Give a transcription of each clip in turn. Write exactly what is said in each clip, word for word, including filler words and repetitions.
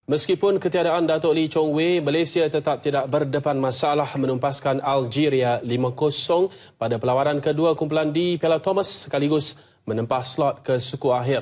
Meskipun ketiadaan Datuk Lee Chong Wei, Malaysia tetap tidak berdepan masalah menumpaskan Algeria lima kosong pada perlawanan kedua kumpulan di Piala Thomas sekaligus menempah slot ke suku akhir.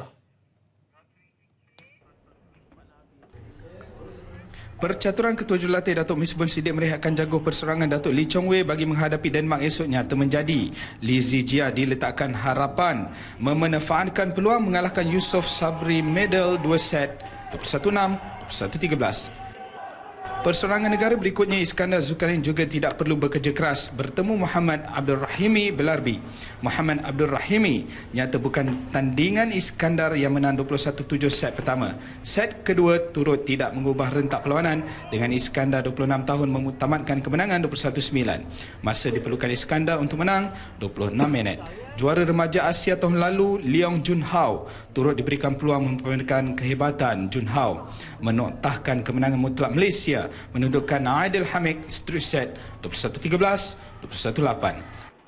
Percaturan Ketua Jurulatih Datuk Misbun Siddiq merehatkan jaguh perseorangan Datuk Lee Chong Wei bagi menghadapi Denmark esoknya termenjadi. Lee Zijia diletakkan harapan memanfaatkan peluang mengalahkan Yusof Sabri medal dua set dua puluh satu enam, dua puluh satu tiga belas. Perseorangan negara berikutnya Iskandar Zulkarnain juga tidak perlu bekerja keras bertemu Muhammad Abdul Rahimi Belarbi. Muhammad Abdul Rahimi nyata bukan tandingan Iskandar yang menang dua puluh satu tujuh set pertama. Set kedua turut tidak mengubah rentak perlawanan dengan Iskandar dua puluh enam tahun memutamatkan kemenangan dua puluh satu sembilan. Masa diperlukan Iskandar untuk menang dua puluh enam minit. Juara remaja Asia tahun lalu Leong Jun Hao turut diberikan peluang mempermainkan kehebatan Jun Hao menoktahkan kemenangan mutlak Malaysia menundukkan Adil Hamid straight set dua puluh satu tiga belas, dua puluh satu lapan.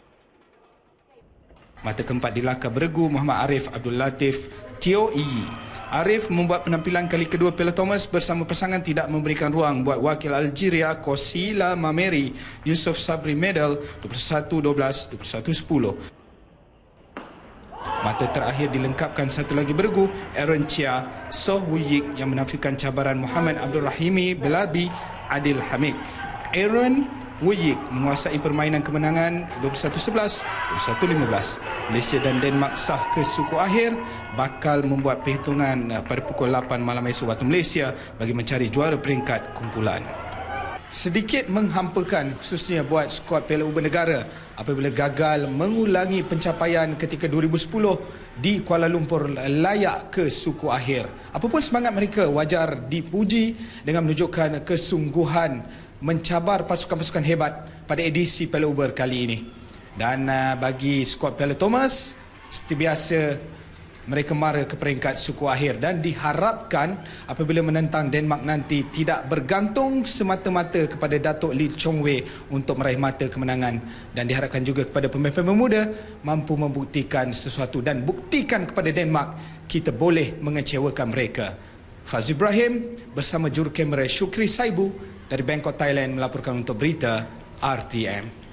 Mata keempat dilakar beregu Muhammad Arif Abdul Latif Teo Iyi. Arif membuat penampilan kali kedua Piala Thomas bersama pasangan tidak memberikan ruang buat wakil Algeria Kosila Mameri Yusof Sabri medal dua puluh satu dua belas, dua puluh satu sepuluh. Mata terakhir dilengkapkan satu lagi beregu Aaron Chia Soh Wuyik yang menafikan cabaran Muhammad Abdul Rahimi Belarbi Adil Hamid. Aaron Wuyik menguasai permainan kemenangan dua puluh satu sebelas, dua puluh satu lima belas. Malaysia dan Denmark sah ke suku akhir bakal membuat perhitungan pada pukul lapan malam esok waktu Malaysia bagi mencari juara peringkat kumpulan. Sedikit menghampakan khususnya buat skuad Piala Uber Negara apabila gagal mengulangi pencapaian ketika dua ribu sepuluh di Kuala Lumpur layak ke suku akhir. Apapun semangat mereka wajar dipuji dengan menunjukkan kesungguhan mencabar pasukan-pasukan hebat pada edisi Piala Uber kali ini. Dan uh, bagi skuad Piala Thomas seperti biasa mereka mara ke peringkat suku akhir dan diharapkan apabila menentang Denmark nanti tidak bergantung semata-mata kepada Datuk Lee Chong Wei untuk meraih mata kemenangan dan diharapkan juga kepada pemain-pemain muda mampu membuktikan sesuatu dan buktikan kepada Denmark kita boleh mengecewakan mereka. Faz Ibrahim bersama juru kamera Syukri Saibu dari Bangkok, Thailand melaporkan untuk berita R T M.